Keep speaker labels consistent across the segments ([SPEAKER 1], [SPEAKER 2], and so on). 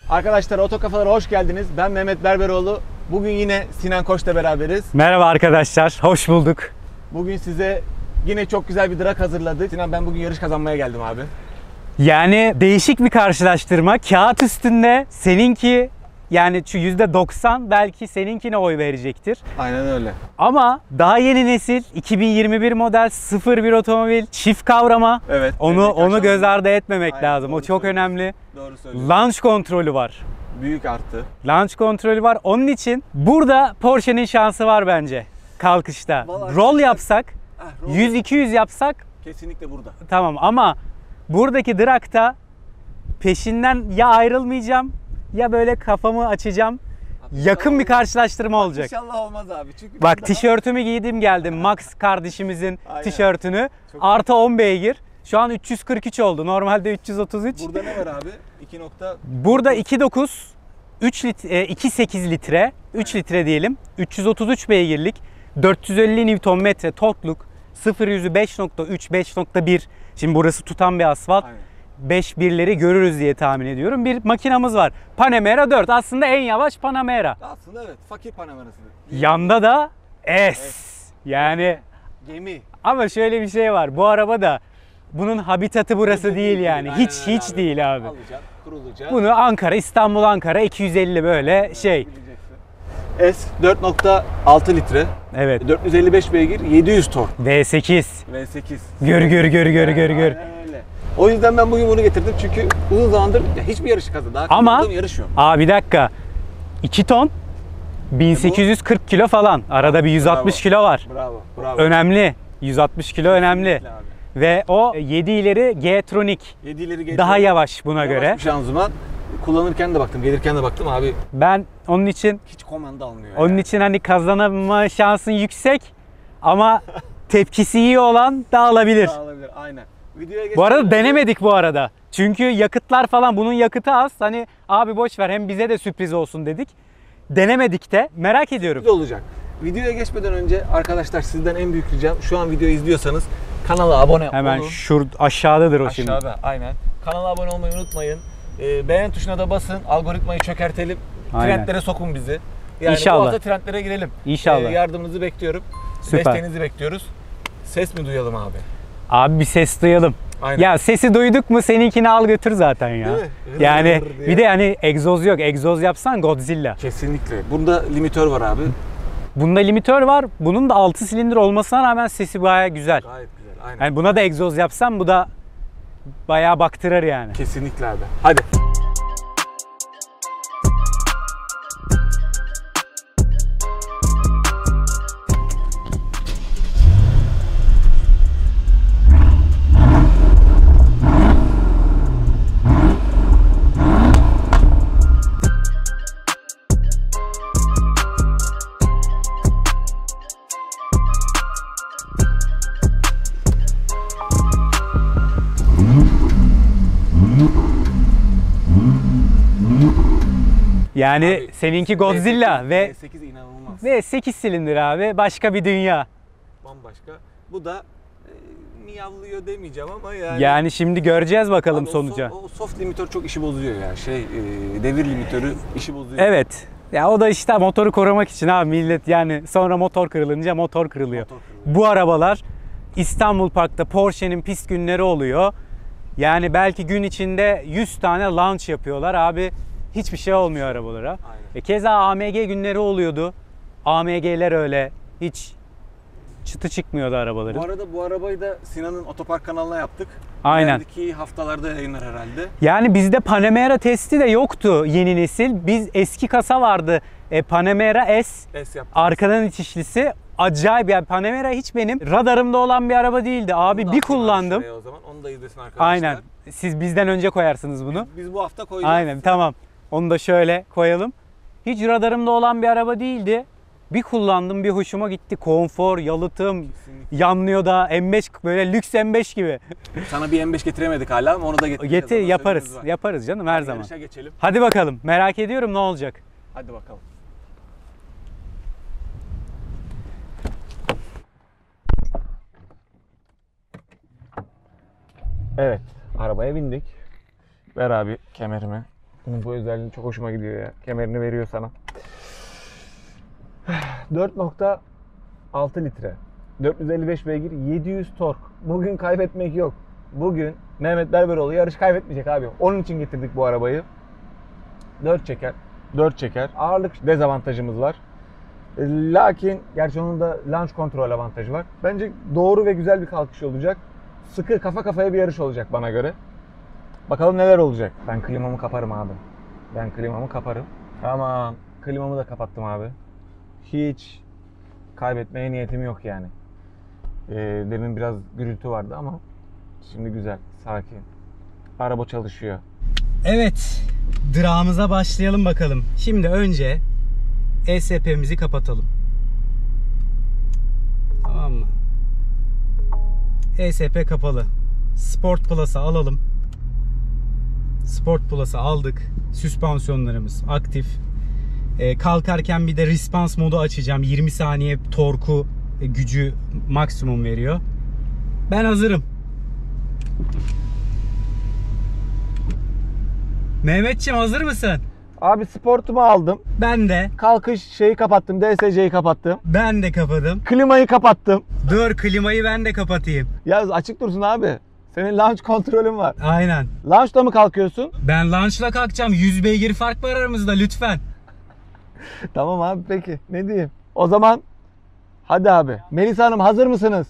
[SPEAKER 1] Arkadaşlar Otokafalara hoş geldiniz. Ben Mehmet Berberoğlu. Bugün yine Sinan Koç'la beraberiz.
[SPEAKER 2] Merhaba arkadaşlar, hoş bulduk.
[SPEAKER 1] Bugün size yine çok güzel bir drag hazırladık. Sinan, ben bugün yarış kazanmaya geldim abi.
[SPEAKER 2] Yani değişik bir karşılaştırma. Kağıt üstünde seninki yani şu %90 belki seninkine oy verecektir.
[SPEAKER 1] Aynen öyle.
[SPEAKER 2] Ama daha yeni nesil 2021 model 01 otomobil çift kavrama.
[SPEAKER 1] Evet.
[SPEAKER 2] Onu göz ardı etmemek
[SPEAKER 1] Aynen,
[SPEAKER 2] lazım. O çok önemli.
[SPEAKER 1] Doğru söylüyorsun.
[SPEAKER 2] Launch kontrolü var.
[SPEAKER 1] Büyük artı.
[SPEAKER 2] Launch kontrolü var. Onun için burada Porsche'nin şansı var bence kalkışta.
[SPEAKER 1] Vallahi
[SPEAKER 2] Roll yapsak,
[SPEAKER 1] roll
[SPEAKER 2] 100-200 yapsak
[SPEAKER 1] kesinlikle burada.
[SPEAKER 2] tamam, ama buradaki drag'ta peşinden ya ayrılmayacağım ya böyle kafamı açacağım. Yakın bir karşılaştırma olacak.
[SPEAKER 1] İnşallah olmaz abi. Çünkü
[SPEAKER 2] Bak, tişörtümü giydim geldim. Max kardeşimizin
[SPEAKER 1] Aynen.
[SPEAKER 2] tişörtünü.
[SPEAKER 1] Çok
[SPEAKER 2] Artı 10 beygir. Şu an 343 oldu. Normalde 333.
[SPEAKER 1] Burada ne var abi? 2 nokta...
[SPEAKER 2] Burada 2.9 2.8 litre, 3 litre diyelim. 333 beygirlik, 450 Nm torkluk, 0-100'ü 5.3, 5.1. Şimdi burası tutan bir asfalt.
[SPEAKER 1] Aynen.
[SPEAKER 2] 5.1'leri görürüz diye tahmin ediyorum. Bir makinamız var. Panamera 4. Aslında en yavaş Panamera.
[SPEAKER 1] Aslında evet. Fakir panoraması.
[SPEAKER 2] Yanda da S. Yani
[SPEAKER 1] Gemi.
[SPEAKER 2] ama şöyle bir şey var. Bu araba da bunun habitatı burası değil yani.
[SPEAKER 1] Aynen
[SPEAKER 2] Hiç
[SPEAKER 1] öyle
[SPEAKER 2] hiç değil abi.
[SPEAKER 1] Alacak, kurulacak.
[SPEAKER 2] Bunu Ankara, İstanbul, Ankara 250 böyle şey.
[SPEAKER 1] S 4.6 litre.
[SPEAKER 2] Evet.
[SPEAKER 1] 455 beygir, 700 tork.
[SPEAKER 2] V8.
[SPEAKER 1] V8.
[SPEAKER 2] Gör.
[SPEAKER 1] Aynen öyle. O yüzden ben bugün bunu getirdim çünkü uzun zamandır hiçbir yarışı kazandım. Daha
[SPEAKER 2] Ama
[SPEAKER 1] kazandığım yarış yok.
[SPEAKER 2] bir dakika. 2 ton 1840 kilo falan. Arada bir 160
[SPEAKER 1] Bravo.
[SPEAKER 2] kilo var.
[SPEAKER 1] Bravo.
[SPEAKER 2] Önemli. 160 kilo önemli.
[SPEAKER 1] Kesinlikle abi.
[SPEAKER 2] Ve o 7 ileri G-Tronic.
[SPEAKER 1] 7 ileri geçti.
[SPEAKER 2] Daha yavaş buna göre.
[SPEAKER 1] Bir şanzıman. Kullanırken de baktım, gelirken de baktım abi,
[SPEAKER 2] Ben onun için
[SPEAKER 1] hiç komanda almıyor.
[SPEAKER 2] Onun için hani kazanma şansın yüksek ama tepkisi iyi olan da alabilir.
[SPEAKER 1] Alabilir, aynen. Videoya
[SPEAKER 2] Bu arada denemedik bu arada. Çünkü yakıtlar falan, bunun yakıtı az. Hani abi boş ver, hem bize de sürpriz olsun dedik. Denemedik de, merak ediyorum.
[SPEAKER 1] olacak. Videoya geçmeden önce arkadaşlar, sizden en büyük ricam, şu an videoyu izliyorsanız kanala abone olun.
[SPEAKER 2] Hemen şurada aşağıdadır o şimdi.
[SPEAKER 1] Aşağıda, aynen. Kanala abone olmayı unutmayın. Beğen tuşuna da basın. Algoritmayı çökertelim.
[SPEAKER 2] Aynen.
[SPEAKER 1] Trendlere sokun bizi. Yani
[SPEAKER 2] İnşallah.
[SPEAKER 1] bu hafta trendlere girelim.
[SPEAKER 2] İnşallah.
[SPEAKER 1] Yardımınızı bekliyorum.
[SPEAKER 2] Süper.
[SPEAKER 1] Desteğinizi bekliyoruz. Ses mi duyalım abi?
[SPEAKER 2] Abi bir ses duyalım.
[SPEAKER 1] Aynen.
[SPEAKER 2] Ya sesi duyduk mu seninkini al götür zaten ya.
[SPEAKER 1] Değil mi?
[SPEAKER 2] Yani
[SPEAKER 1] Diye.
[SPEAKER 2] bir de hani egzoz yok. Egzoz yapsan Godzilla.
[SPEAKER 1] Kesinlikle. Bunda limitör var abi.
[SPEAKER 2] Bunda limitör var. Bunun da 6 silindir olmasına rağmen sesi bayağı güzel.
[SPEAKER 1] Gayet güzel. Aynen.
[SPEAKER 2] Yani buna da egzoz yapsam bu da bayağı baktırır yani.
[SPEAKER 1] Kesinlikle abi. Hadi.
[SPEAKER 2] Yani
[SPEAKER 1] Abi,
[SPEAKER 2] seninki Godzilla ve
[SPEAKER 1] V8 inanılmaz.
[SPEAKER 2] 8 silindir abi, başka bir dünya.
[SPEAKER 1] Bambaşka. Bu da miyavlıyor demeyeceğim ama yani.
[SPEAKER 2] Yani şimdi göreceğiz bakalım
[SPEAKER 1] Abi
[SPEAKER 2] sonuca.
[SPEAKER 1] o soft limitör çok işi bozuyor ya. Devir limitörü işi bozuyor.
[SPEAKER 2] Evet. Ya o da işte motoru korumak için abi, millet yani sonra motor kırılınca motor kırılıyor. Bu arabalar İstanbul Park'ta Porsche'nin pist günleri oluyor. Yani belki gün içinde 100 tane launch yapıyorlar abi. Hiçbir şey olmuyor arabalara.
[SPEAKER 1] Aynen.
[SPEAKER 2] Keza AMG günleri oluyordu. AMG'ler öyle hiç çıtı çıkmıyordu arabaların.
[SPEAKER 1] Bu arada bu arabayı da Sinan'ın otopark kanalına yaptık.
[SPEAKER 2] Aynen.
[SPEAKER 1] İleriki haftalarda yayınlar herhalde.
[SPEAKER 2] Yani bizde Panamera testi de yoktu yeni nesil. Biz eski kasa vardı. Panamera S.
[SPEAKER 1] S yaptık.
[SPEAKER 2] Arkadan itişlisi. Acayip yani, Panamera hiç benim radarımda olan bir araba değildi. Abi
[SPEAKER 1] Bunu da
[SPEAKER 2] bir
[SPEAKER 1] atayım
[SPEAKER 2] kullandım.
[SPEAKER 1] şuraya o zaman. Onu da izlesin arkadaşlar.
[SPEAKER 2] Aynen. Siz bizden önce koyarsınız bunu.
[SPEAKER 1] Biz bu hafta koyacağız.
[SPEAKER 2] Aynen, tamam. Onu da şöyle koyalım. Hiç radarımda olan bir araba değildi. Bir kullandım, bir hoşuma gitti. Konfor, yalıtım,
[SPEAKER 1] Kesinlikle.
[SPEAKER 2] yanlıyor da M5, böyle lüks M5 gibi.
[SPEAKER 1] Sana bir M5 getiremedik hala ama onu da getireceğiz.
[SPEAKER 2] Getir,
[SPEAKER 1] Ona
[SPEAKER 2] yaparız.
[SPEAKER 1] sözümüz var.
[SPEAKER 2] Yaparız canım, her
[SPEAKER 1] Hadi
[SPEAKER 2] zaman.
[SPEAKER 1] yarışa geçelim.
[SPEAKER 2] Hadi bakalım. Merak ediyorum ne olacak.
[SPEAKER 1] Hadi bakalım. Evet, arabaya bindik. Ver abi kemerimi. Bunun bu özelliği çok hoşuma gidiyor ya. Kemerini veriyor sana. 4.6 litre. 455 beygir, 700 tork. Bugün kaybetmek yok. Bugün Mehmet Berberoğlu yarış kaybetmeyecek abi. Onun için getirdik bu arabayı. 4 çeker. 4 çeker. Ağırlık dezavantajımız var. Lakin gerçi onun da launch kontrol avantajı var. Bence doğru ve güzel bir kalkış olacak. Sıkı kafa kafaya bir yarış olacak bana göre. Bakalım neler olacak. Ben klimamı kaparım abi. Ben klimamı kaparım. Tamam. Klimamı da kapattım abi. Hiç kaybetmeye niyetim yok yani. Demin biraz gürültü vardı ama şimdi güzel, sakin. Araba çalışıyor.
[SPEAKER 2] Evet, drağımıza başlayalım bakalım. Şimdi önce ESP'mizi kapatalım. Tamam mı? ESP kapalı. Sport Plus'ı alalım. Sport Plus'ı aldık. Süspansiyonlarımız aktif. Kalkarken bir de response modu açacağım. 20 saniye torku, gücü maksimum veriyor. Ben hazırım. Mehmetciğim hazır mısın?
[SPEAKER 1] Abi sportumu aldım.
[SPEAKER 2] Ben de.
[SPEAKER 1] Kalkış şeyi kapattım. DSC'yi kapattım.
[SPEAKER 2] Ben de kapadım.
[SPEAKER 1] Klimayı kapattım.
[SPEAKER 2] Dur, klimayı ben de kapatayım.
[SPEAKER 1] Ya açık dursun abi. Senin launch kontrolün var.
[SPEAKER 2] Aynen.
[SPEAKER 1] Launch'ta mı kalkıyorsun?
[SPEAKER 2] Ben launch'la kalkacağım. 100 beygir fark var aramızda lütfen.
[SPEAKER 1] Tamam abi peki. Ne diyeyim? O zaman hadi abi. Melisa Hanım hazır mısınız?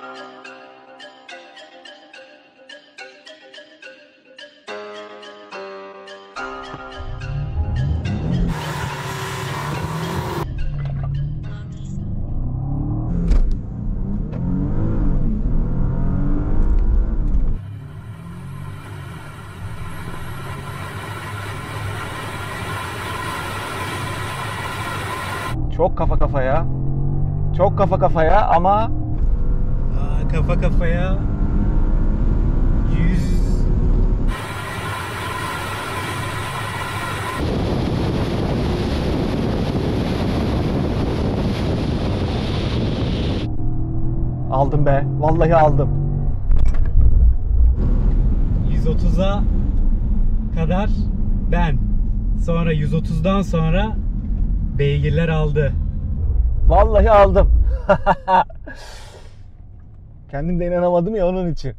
[SPEAKER 1] Çok kafa kafaya. Çok kafa kafaya ama
[SPEAKER 2] Kafa kafaya 100.
[SPEAKER 1] aldım be. Vallahi aldım.
[SPEAKER 2] 130'a kadar ben. Sonra 130'dan sonra beygirler aldı.
[SPEAKER 1] Vallahi aldım. Kendim de inanamadım ya onun için.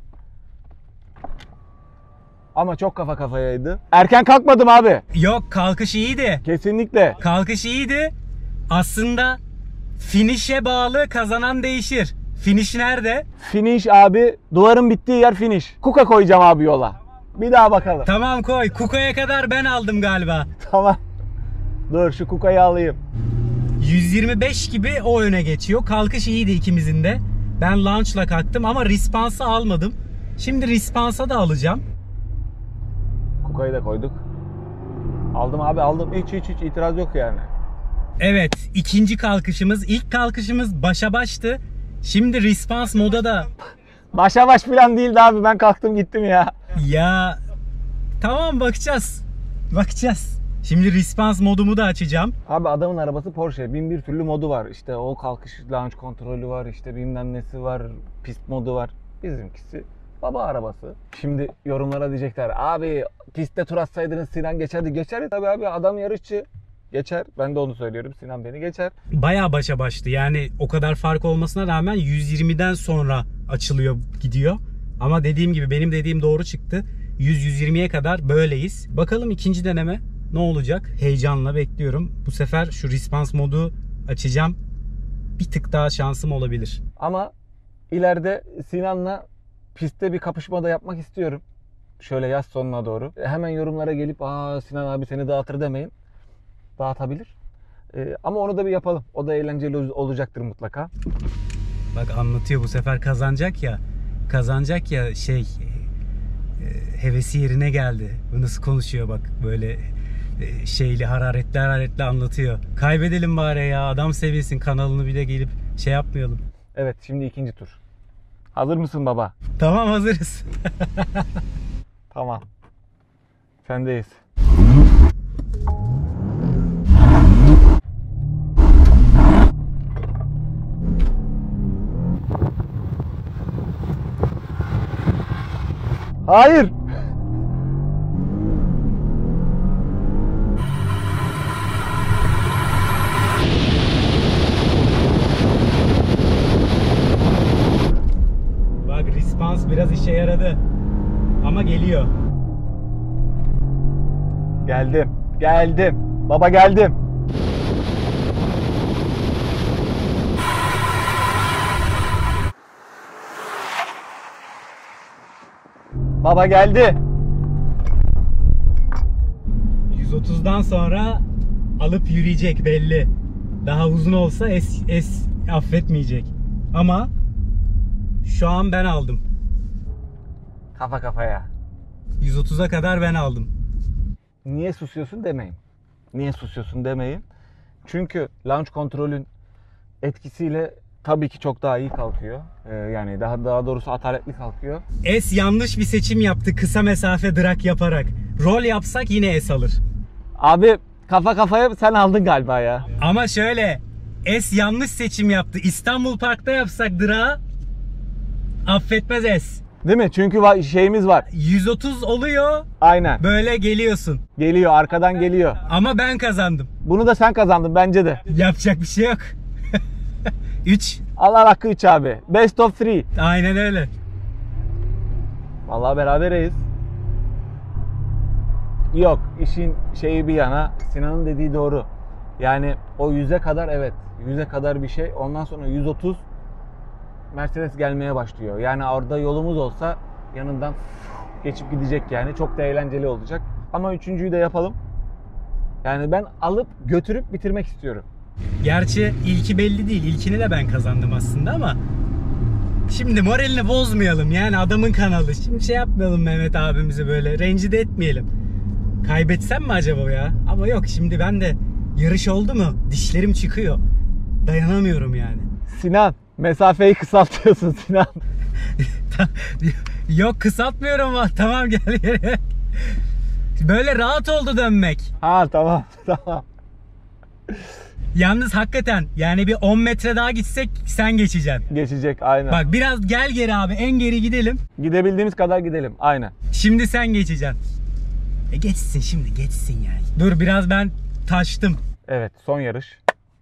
[SPEAKER 1] Ama çok kafa kafayaydı. Erken kalkmadım abi.
[SPEAKER 2] Yok, kalkış iyiydi.
[SPEAKER 1] Kesinlikle.
[SPEAKER 2] Kalkış iyiydi. Aslında finish'e bağlı, kazanan değişir. Finish nerede?
[SPEAKER 1] Finish abi. Duvarın bittiği yer finish. Kuka koyacağım abi yola. Bir daha bakalım.
[SPEAKER 2] Tamam koy. Kuka'ya kadar ben aldım galiba.
[SPEAKER 1] Tamam. Dur şu kukayı alayım.
[SPEAKER 2] 125 gibi o öne geçiyor. Kalkış iyiydi ikimizin de. Ben launch'la kalktım ama response'ı almadım. Şimdi response'a da alacağım.
[SPEAKER 1] Kukayı da koyduk. Aldım abi aldım. Hiç itiraz yok yani.
[SPEAKER 2] Evet, ikinci kalkışımız. İlk kalkışımız başa baştı. Şimdi response moda da.
[SPEAKER 1] Başa baş falan değildi abi. Ben kalktım gittim ya.
[SPEAKER 2] Ya tamam, bakacağız. Bakacağız. Şimdi response modumu da açacağım.
[SPEAKER 1] Abi adamın arabası Porsche. Bin bir türlü modu var. İşte o kalkış launch kontrolü var. İşte bilmem nesi var. Pist modu var. Bizimkisi baba arabası. Şimdi yorumlara diyecekler. Abi pistte tur atsaydınız Sinan geçerdi. Geçerdi tabii abi. Adam yarışçı. Geçer. Ben de onu söylüyorum. Sinan beni geçer.
[SPEAKER 2] Bayağı başa baştı. Yani o kadar fark olmasına rağmen 120'den sonra açılıyor, gidiyor. Ama dediğim gibi, benim dediğim doğru çıktı. 100-120'ye kadar böyleyiz. Bakalım ikinci deneme ne olacak? Heyecanla bekliyorum. Bu sefer şu response modu açacağım. Bir tık daha şansım olabilir.
[SPEAKER 1] Ama ileride Sinan'la pistte bir kapışma da yapmak istiyorum. Şöyle yaz sonuna doğru. Hemen yorumlara gelip Sinan abi seni dağıtır demeyin. Dağıtabilir. Ama onu da bir yapalım. O da eğlenceli olacaktır mutlaka.
[SPEAKER 2] Bak anlatıyor, bu sefer kazanacak ya. Kazanacak ya hevesi yerine geldi. Bu nasıl konuşuyor bak, böyle şeyli, hararetli anlatıyor. Kaybedelim bari ya, adam sevinsin, kanalını bile gelip şey yapmayalım.
[SPEAKER 1] Evet, şimdi ikinci tur. Hazır mısın baba?
[SPEAKER 2] Tamam, hazırız.
[SPEAKER 1] Tamam. Sendeyiz. Hayır.
[SPEAKER 2] işe yaradı. Ama geliyor.
[SPEAKER 1] Geldim. Geldim. Baba geldim. Baba geldi.
[SPEAKER 2] 130'dan sonra alıp yürüyecek belli. Daha uzun olsa es affetmeyecek. Ama şu an ben aldım.
[SPEAKER 1] Kafa kafaya.
[SPEAKER 2] 130'a kadar ben aldım.
[SPEAKER 1] Niye susuyorsun demeyin. Niye susuyorsun demeyin. Çünkü launch kontrolün etkisiyle tabii ki çok daha iyi kalkıyor. Yani daha doğrusu ataletli kalkıyor.
[SPEAKER 2] S yanlış bir seçim yaptı kısa mesafe drag yaparak. Roll yapsak yine S alır.
[SPEAKER 1] Abi kafa kafaya sen aldın galiba ya.
[SPEAKER 2] Ama şöyle S yanlış seçim yaptı. İstanbul Park'ta yapsak drag'ı affetmez S.
[SPEAKER 1] Değil mi? Çünkü şeyimiz var.
[SPEAKER 2] 130 oluyor.
[SPEAKER 1] Aynen.
[SPEAKER 2] Böyle geliyorsun.
[SPEAKER 1] Geliyor, arkadan geliyor.
[SPEAKER 2] Ama ben kazandım.
[SPEAKER 1] Bunu da sen kazandın bence de.
[SPEAKER 2] Yapacak bir şey yok. 3.
[SPEAKER 1] Allah hakkı 3 abi. Best of 3.
[SPEAKER 2] Aynen öyle.
[SPEAKER 1] Vallahi beraberiz. Yok, işin şeyi bir yana, Sinan'ın dediği doğru. Yani o 100'e kadar evet, 100'e kadar bir şey. Ondan sonra 130 Mercedes gelmeye başlıyor. Yani orada yolumuz olsa yanından geçip gidecek yani. Çok da eğlenceli olacak. Ama üçüncüyü de yapalım. Yani ben alıp götürüp bitirmek istiyorum.
[SPEAKER 2] Gerçi ilki belli değil. İlkini de ben kazandım aslında ama şimdi moralini bozmayalım. Yani adamın kanalı. Şimdi şey yapmayalım Mehmet abimizi böyle. Rencide etmeyelim. Kaybetsem mi acaba ya? Ama yok şimdi ben de yarış oldu mu dişlerim çıkıyor. Dayanamıyorum yani.
[SPEAKER 1] Sinan, mesafeyi kısaltıyorsun Sinan.
[SPEAKER 2] Yok kısaltmıyorum ama tamam gel geri. Böyle rahat oldu dönmek.
[SPEAKER 1] Ha tamam tamam.
[SPEAKER 2] Yalnız hakikaten yani bir 10 metre daha gitsek sen geçeceksin.
[SPEAKER 1] Geçecek aynen.
[SPEAKER 2] Bak biraz gel geri abi en geri gidelim.
[SPEAKER 1] Gidebildiğimiz kadar gidelim aynen.
[SPEAKER 2] Şimdi sen geçeceksin. Geçsin şimdi geçsin yani. Dur biraz ben taştım.
[SPEAKER 1] Evet son yarış.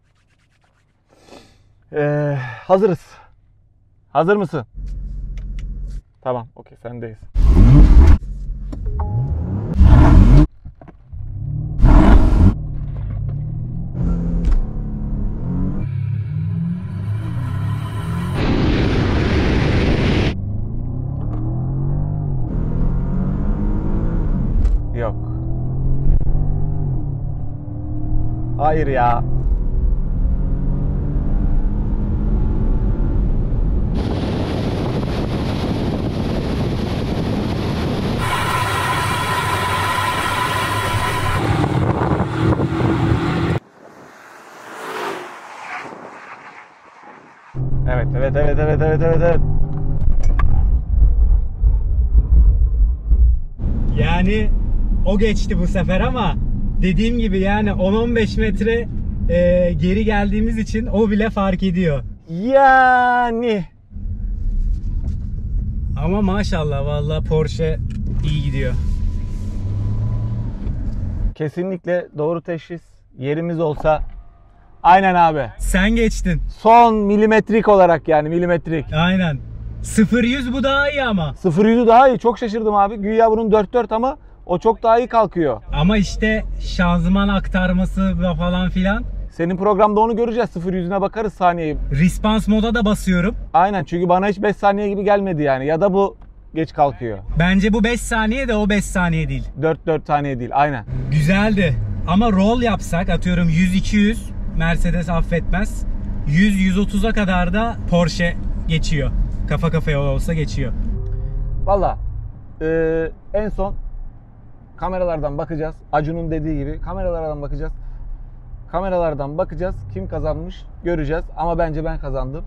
[SPEAKER 1] Hazırız. Hazır mısın? Tamam okey sendeyiz. Yok. Hayır ya. Evet.
[SPEAKER 2] Yani o geçti bu sefer ama dediğim gibi yani 10-15 metre geri geldiğimiz için o bile fark ediyor.
[SPEAKER 1] Yani.
[SPEAKER 2] Ama maşallah vallahi Porsche iyi gidiyor.
[SPEAKER 1] Kesinlikle doğru teşhis. Yerimiz olsa. Aynen abi.
[SPEAKER 2] Sen geçtin.
[SPEAKER 1] Son milimetrik olarak yani milimetrik.
[SPEAKER 2] Aynen. 0-100 bu daha iyi ama.
[SPEAKER 1] 0-100'ü daha iyi. Çok şaşırdım abi. Güya bunun 4-4 ama o çok daha iyi kalkıyor.
[SPEAKER 2] Ama işte şanzıman aktarması falan filan.
[SPEAKER 1] Senin programda onu göreceğiz. 0-100'üne bakarız saniyeyi.
[SPEAKER 2] Response moda da basıyorum.
[SPEAKER 1] Aynen çünkü bana hiç 5 saniye gibi gelmedi yani. Ya da bu geç kalkıyor.
[SPEAKER 2] Bence bu 5 saniye de o 5 saniye değil.
[SPEAKER 1] 4 saniye değil aynen.
[SPEAKER 2] Güzeldi. Ama roll yapsak atıyorum 100-200 Mercedes affetmez. 100-130'a kadar da Porsche geçiyor. Kafa kafaya olsa geçiyor.
[SPEAKER 1] Valla en son kameralardan bakacağız. Acun'un dediği gibi kameralardan bakacağız. Kameralardan bakacağız. Kim kazanmış göreceğiz. Ama bence ben kazandım.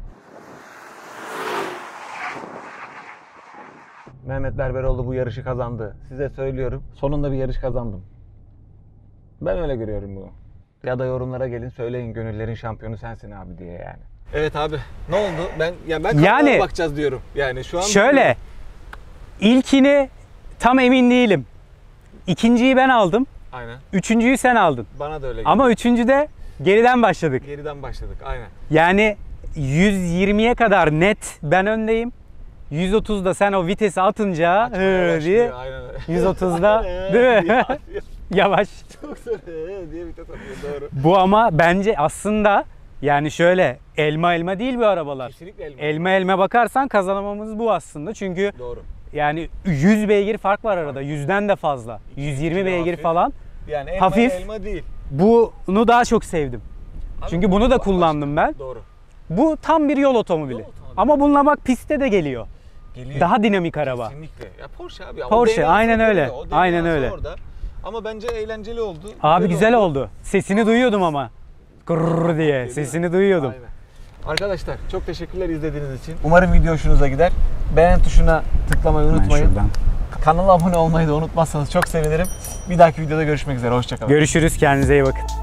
[SPEAKER 1] Mehmet Berberoğlu bu yarışı kazandı. Size söylüyorum. Sonunda bir yarış kazandım. Ben öyle görüyorum bunu. Ya da yorumlara gelin söyleyin gönüllerin şampiyonu sensin abi diye yani. Evet abi. Ne oldu? Ben
[SPEAKER 2] Yani-
[SPEAKER 1] bakacağız diyorum. Yani şu an
[SPEAKER 2] Şöyle, ilkini tam emin değilim. İkinciyi ben aldım.
[SPEAKER 1] Aynen.
[SPEAKER 2] Üçüncüyü sen aldın.
[SPEAKER 1] Bana da öyle geldi.
[SPEAKER 2] Ama üçüncüde geriden başladık.
[SPEAKER 1] Geriden başladık. Aynen.
[SPEAKER 2] Yani 120'ye kadar net ben öndeyim. 130'da sen o vitesi atınca
[SPEAKER 1] Açmaya
[SPEAKER 2] diye
[SPEAKER 1] başlıyor, aynen öyle.
[SPEAKER 2] 130'da değil mi? Yavaş.
[SPEAKER 1] Çok zor diye vites atıyor, doğru.
[SPEAKER 2] Bu ama bence aslında yani şöyle elma değil bu arabalar.
[SPEAKER 1] Kesinlikle elma.
[SPEAKER 2] Elma bakarsan kazanamamız bu aslında. Çünkü
[SPEAKER 1] Doğru.
[SPEAKER 2] yani 100 beygir fark var arada. 100'den de fazla. 120 beygir
[SPEAKER 1] hafif.
[SPEAKER 2] falan.
[SPEAKER 1] Yani elma
[SPEAKER 2] Hafif.
[SPEAKER 1] elma değil.
[SPEAKER 2] Bunu daha çok sevdim.
[SPEAKER 1] Abi
[SPEAKER 2] Çünkü bunu da
[SPEAKER 1] bu
[SPEAKER 2] kullandım ben.
[SPEAKER 1] Doğru.
[SPEAKER 2] Bu tam bir yol otomobili.
[SPEAKER 1] Yol otomobili.
[SPEAKER 2] Ama bununla bak pistte de geliyor.
[SPEAKER 1] Geliyor.
[SPEAKER 2] Daha dinamik araba.
[SPEAKER 1] Kesinlikle. Ya Porsche abi. Ya,
[SPEAKER 2] Porsche,
[SPEAKER 1] o DNA'sı
[SPEAKER 2] aynen öyle.
[SPEAKER 1] orada, o
[SPEAKER 2] Aynen
[SPEAKER 1] DNA'sı
[SPEAKER 2] öyle.
[SPEAKER 1] Orada. Ama bence eğlenceli oldu.
[SPEAKER 2] Abi güzel oldu. Sesini duyuyordum ama. Gırrrr diye
[SPEAKER 1] Değil mi?
[SPEAKER 2] sesini duyuyordum.
[SPEAKER 1] Aynen. Arkadaşlar çok teşekkürler izlediğiniz için. Umarım video hoşunuza gider. Beğen tuşuna tıklamayı
[SPEAKER 2] Hemen
[SPEAKER 1] unutmayın.
[SPEAKER 2] şuradan.
[SPEAKER 1] Kanala abone olmayı da unutmazsanız çok sevinirim. Bir dahaki videoda görüşmek üzere. Hoşçakalın.
[SPEAKER 2] Görüşürüz. Kendinize iyi bakın.